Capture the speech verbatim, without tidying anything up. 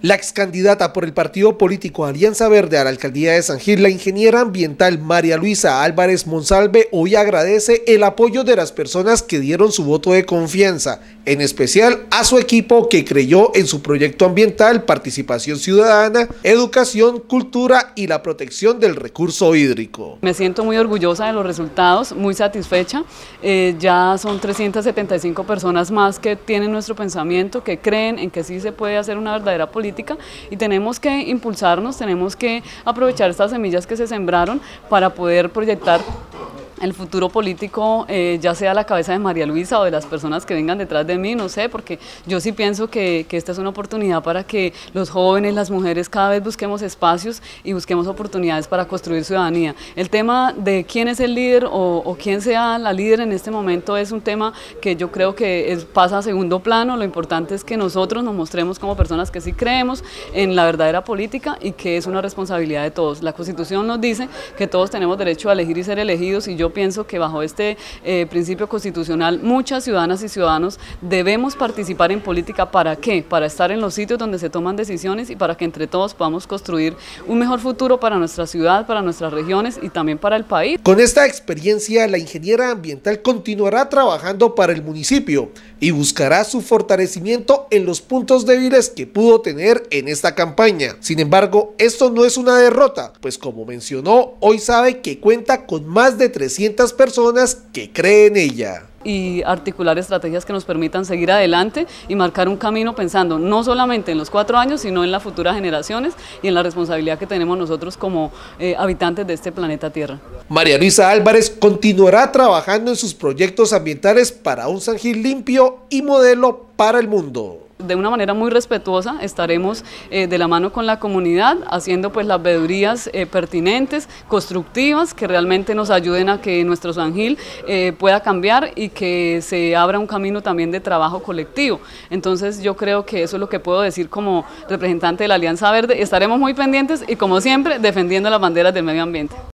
La ex candidata por el partido político Alianza Verde a la alcaldía de San Gil, la ingeniera ambiental María Luisa Álvarez Monsalve, hoy agradece el apoyo de las personas que dieron su voto de confianza, en especial a su equipo que creyó en su proyecto ambiental, participación ciudadana, educación, cultura y la protección del recurso hídrico. Me siento muy orgullosa de los resultados, muy satisfecha. Eh, ya son trescientas setenta y cinco personas más que tienen nuestro pensamiento, que creen en que sí se puede hacer una verdadera política. Y tenemos que impulsarnos, tenemos que aprovechar estas semillas que se sembraron para poder proyectar el futuro político, eh, ya sea a la cabeza de María Luisa o de las personas que vengan detrás de mí, no sé, porque yo sí pienso que, que esta es una oportunidad para que los jóvenes, las mujeres, cada vez busquemos espacios y busquemos oportunidades para construir ciudadanía. El tema de quién es el líder o, o quién sea la líder en este momento es un tema que yo creo que es, pasa a segundo plano. Lo importante es que nosotros nos mostremos como personas que sí creemos en la verdadera política y que es una responsabilidad de todos. La Constitución nos dice que todos tenemos derecho a elegir y ser elegidos, y yo Yo pienso que bajo este eh, principio constitucional muchas ciudadanas y ciudadanos debemos participar en política. ¿Para qué? Para estar en los sitios donde se toman decisiones y para que entre todos podamos construir un mejor futuro para nuestra ciudad, para nuestras regiones y también para el país. Con esta experiencia, la ingeniera ambiental continuará trabajando para el municipio y buscará su fortalecimiento en los puntos débiles que pudo tener en esta campaña. Sin embargo, esto no es una derrota, pues como mencionó, hoy sabe que cuenta con más de trescientas personas que creen en ella. Y articular estrategias que nos permitan seguir adelante y marcar un camino pensando no solamente en los cuatro años, sino en las futuras generaciones y en la responsabilidad que tenemos nosotros como eh, habitantes de este planeta Tierra. María Luisa Álvarez continuará trabajando en sus proyectos ambientales para un San Gil limpio y modelo para el mundo. De una manera muy respetuosa estaremos eh, de la mano con la comunidad haciendo pues las veedurías eh, pertinentes, constructivas, que realmente nos ayuden a que nuestro San Gil eh, pueda cambiar y que se abra un camino también de trabajo colectivo. Entonces yo creo que eso es lo que puedo decir como representante de la Alianza Verde. Estaremos muy pendientes y como siempre defendiendo las banderas del medio ambiente.